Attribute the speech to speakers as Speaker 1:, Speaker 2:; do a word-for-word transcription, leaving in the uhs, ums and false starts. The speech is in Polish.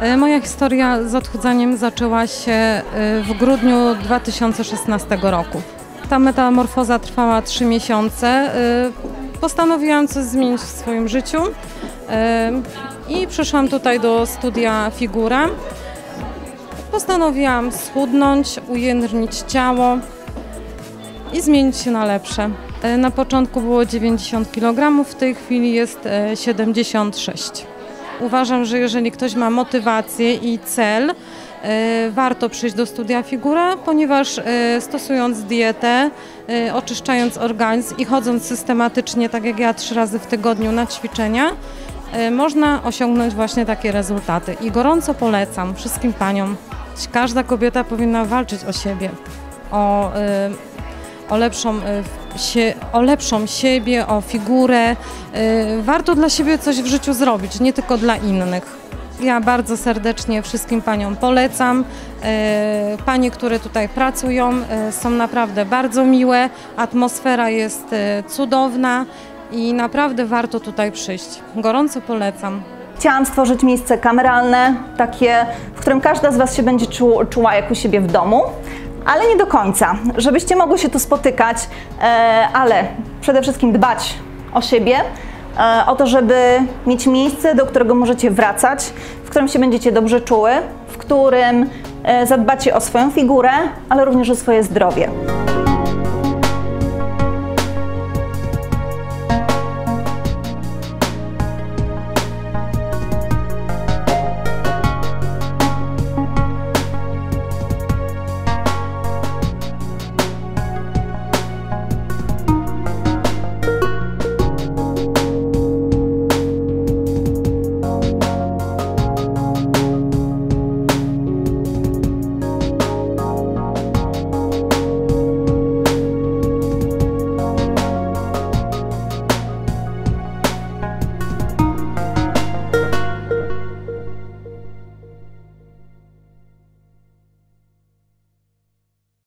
Speaker 1: Moja historia z odchudzaniem zaczęła się w grudniu dwa tysiące szesnastego roku. Ta metamorfoza trwała trzy miesiące. Postanowiłam coś zmienić w swoim życiu i przyszłam tutaj do studia Figura. Postanowiłam schudnąć, ujędrnić ciało i zmienić się na lepsze. Na początku było dziewięćdziesiąt kilogramów, w tej chwili jest siedemdziesiąt sześć. Uważam, że jeżeli ktoś ma motywację i cel, warto przyjść do studia Figura, ponieważ stosując dietę, oczyszczając organizm i chodząc systematycznie, tak jak ja, trzy razy w tygodniu na ćwiczenia, można osiągnąć właśnie takie rezultaty. I gorąco polecam wszystkim paniom. Każda kobieta powinna walczyć o siebie, o, o, lepszą, o lepszą siebie, o figurę. Warto dla siebie coś w życiu zrobić, nie tylko dla innych. Ja bardzo serdecznie wszystkim paniom polecam. Panie, które tutaj pracują, są naprawdę bardzo miłe, atmosfera jest cudowna i naprawdę warto tutaj przyjść. Gorąco polecam.
Speaker 2: Chciałam stworzyć miejsce kameralne, takie, w którym każda z Was się będzie czu, czuła jak u siebie w domu, ale nie do końca, żebyście mogły się tu spotykać, ale przede wszystkim dbać o siebie, o to, żeby mieć miejsce, do którego możecie wracać, w którym się będziecie dobrze czuły, w którym zadbacie o swoją figurę, ale również o swoje zdrowie.